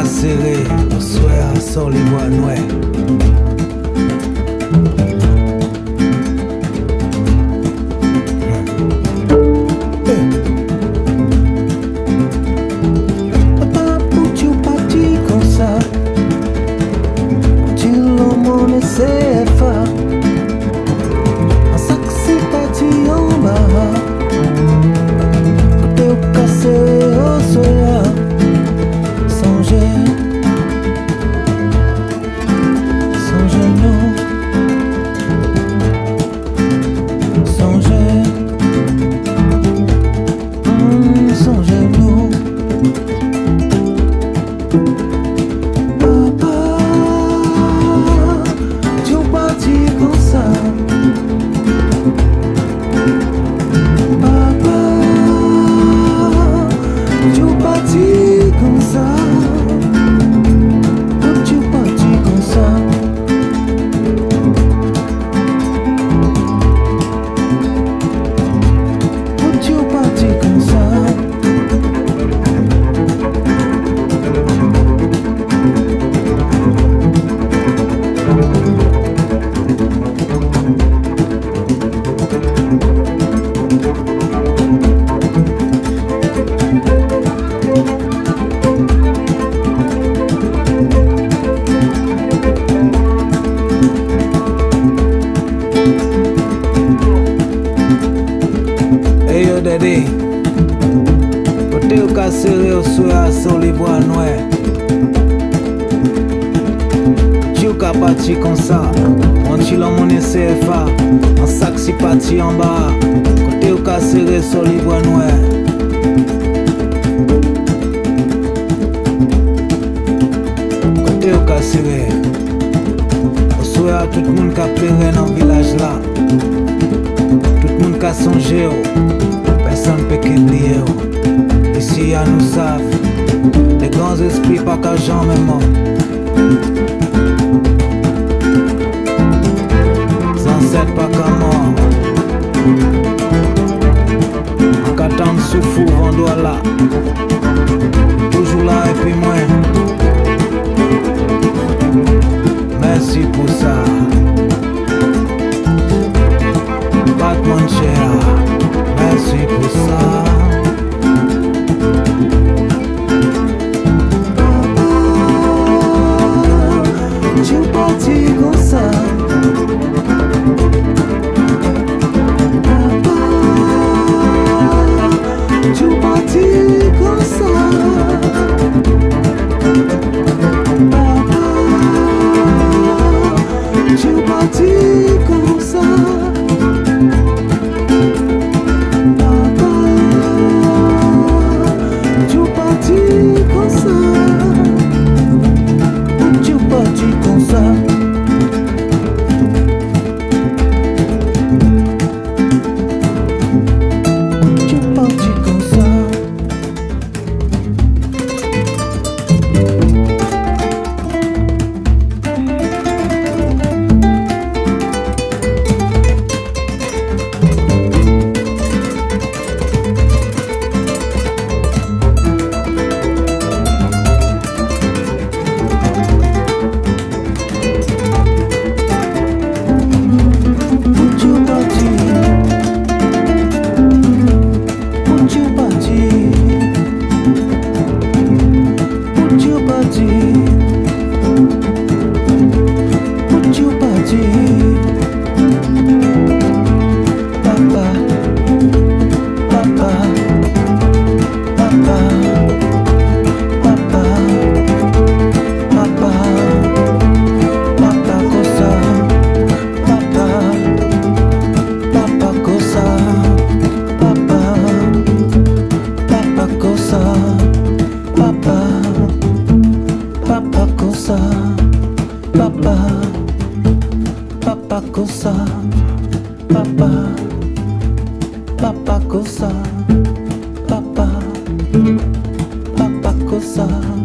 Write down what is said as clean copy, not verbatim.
serré, au soir sur les bois noirs. Serré au soir sur les bois noirs. Dieu qu'a parti comme ça. On tire mon CFA. En sac si parti en bas. Côté au cas serré sur les bois noirs. Côté au cas serré. Au soir tout le monde qui a pleuré dans le village là. Tout le monde qui a songé. Personne ne peut oublier. Ici à nous savent, les grands esprits pas qu'à jamais mort. Ancêtres pas qu'à mort. En qu'attend souffle, on doit là. Toujours là et puis moi. Merci pour ça. Batman cher. Merci pour ça. Kossa, papa Kossa, papa Kossa.